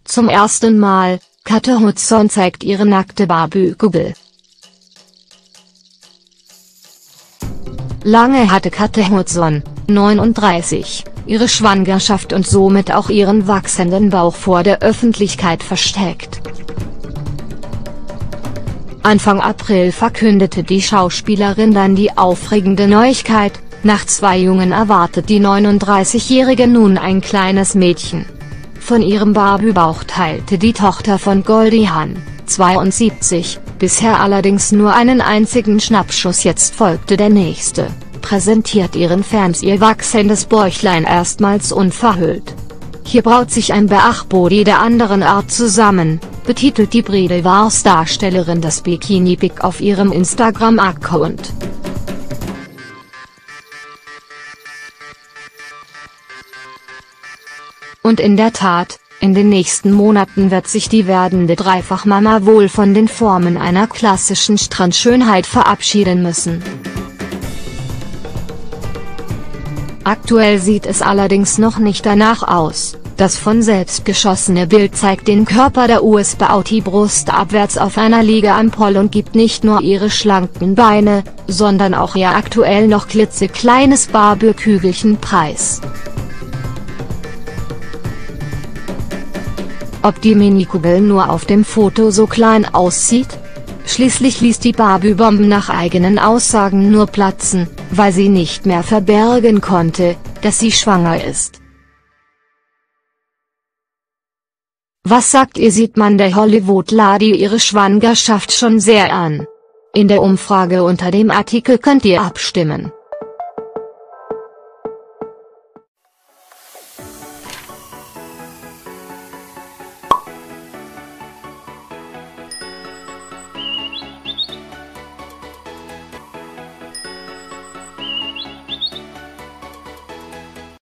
Zum ersten Mal, Kate Hudson zeigt ihre nackte Barbie-Kugel. Lange hatte Kate Hudson, 39, ihre Schwangerschaft und somit auch ihren wachsenden Bauch vor der Öffentlichkeit versteckt. Anfang April verkündete die Schauspielerin dann die aufregende Neuigkeit: Nach 2 Jungen erwartet die 39-Jährige nun ein kleines Mädchen. Von ihrem Barbie-Bauch teilte die Tochter von Goldie Hawn, 72, bisher allerdings nur einen einzigen Schnappschuss. Jetzt folgte der nächste, präsentiert ihren Fans ihr wachsendes Bäuchlein erstmals unverhüllt. Hier braut sich ein Bauchbody der anderen Art zusammen, betitelt die Bridal Wars-Darstellerin das Bikini-Pic auf ihrem Instagram-Account. Und in der Tat, in den nächsten Monaten wird sich die werdende Dreifachmama wohl von den Formen einer klassischen Strandschönheit verabschieden müssen. Aktuell sieht es allerdings noch nicht danach aus. Das von selbst geschossene Bild zeigt den Körper der US-Beauty brustabwärts auf einer Liegeampel und gibt nicht nur ihre schlanken Beine, sondern auch ihr aktuell noch klitzekleines Barbie-Kügelchen preis. Ob die Minikugel nur auf dem Foto so klein aussieht? Schließlich ließ die Barbie-Bombe nach eigenen Aussagen nur platzen, weil sie nicht mehr verbergen konnte, dass sie schwanger ist. Was sagt ihr? Sieht man der Hollywood-Lady ihre Schwangerschaft schon sehr an? In der Umfrage unter dem Artikel könnt ihr abstimmen.